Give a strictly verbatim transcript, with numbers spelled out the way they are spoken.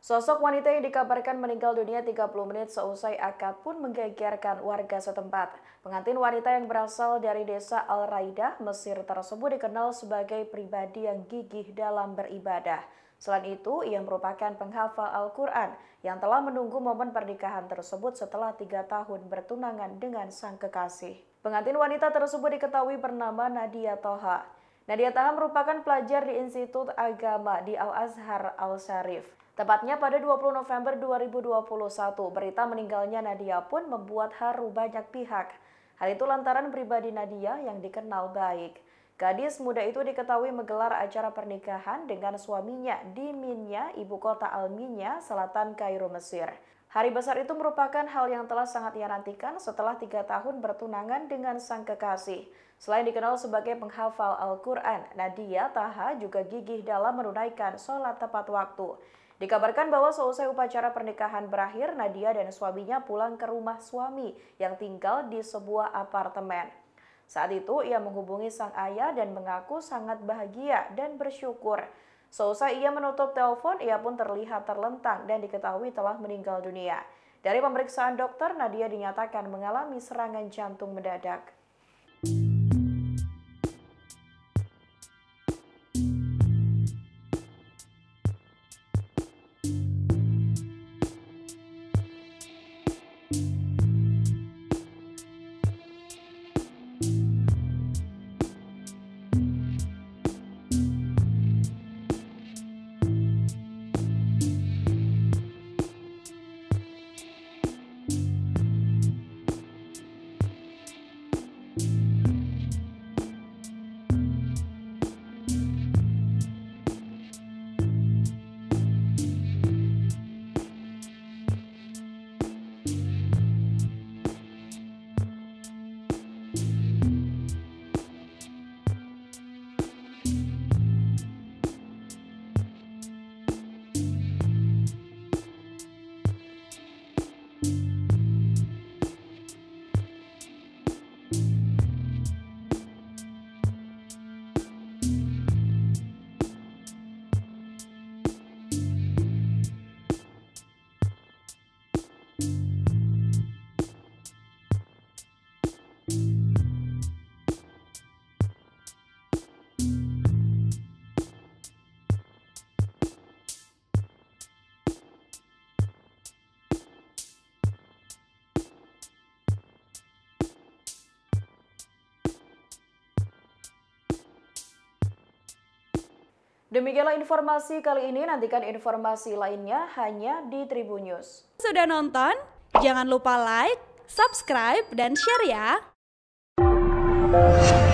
Sosok wanita yang dikabarkan meninggal dunia tiga puluh menit seusai akad pun menggegerkan warga setempat. Pengantin wanita yang berasal dari desa Al-Raidah, Mesir tersebut dikenal sebagai pribadi yang gigih dalam beribadah. Selain itu, ia merupakan penghafal Al-Quran yang telah menunggu momen pernikahan tersebut setelah tiga tahun bertunangan dengan sang kekasih. Pengantin wanita tersebut diketahui bernama Nadia Toha. Nadia Toha merupakan pelajar di Institut Agama di Al-Azhar Al-Syarif. Tepatnya pada dua puluh November dua ribu dua puluh satu, berita meninggalnya Nadia pun membuat haru banyak pihak. Hal itu lantaran pribadi Nadia yang dikenal baik. Gadis muda itu diketahui menggelar acara pernikahan dengan suaminya di Minya, ibu kota Al-Minya, selatan Kairo, Mesir. Hari besar itu merupakan hal yang telah sangat ia nantikan setelah tiga tahun bertunangan dengan sang kekasih. Selain dikenal sebagai penghafal Al-Quran, Nadia Toha juga gigih dalam menunaikan sholat tepat waktu. Dikabarkan bahwa seusai upacara pernikahan berakhir, Nadia dan suaminya pulang ke rumah suami yang tinggal di sebuah apartemen. Saat itu ia menghubungi sang ayah dan mengaku sangat bahagia dan bersyukur. Seusai ia menutup telepon, ia pun terlihat terlentang dan diketahui telah meninggal dunia. Dari pemeriksaan dokter, Nadia dinyatakan mengalami serangan jantung mendadak. Demikianlah informasi kali ini, nantikan informasi lainnya hanya di Tribun News. Sudah nonton? Jangan lupa like, subscribe, dan share ya!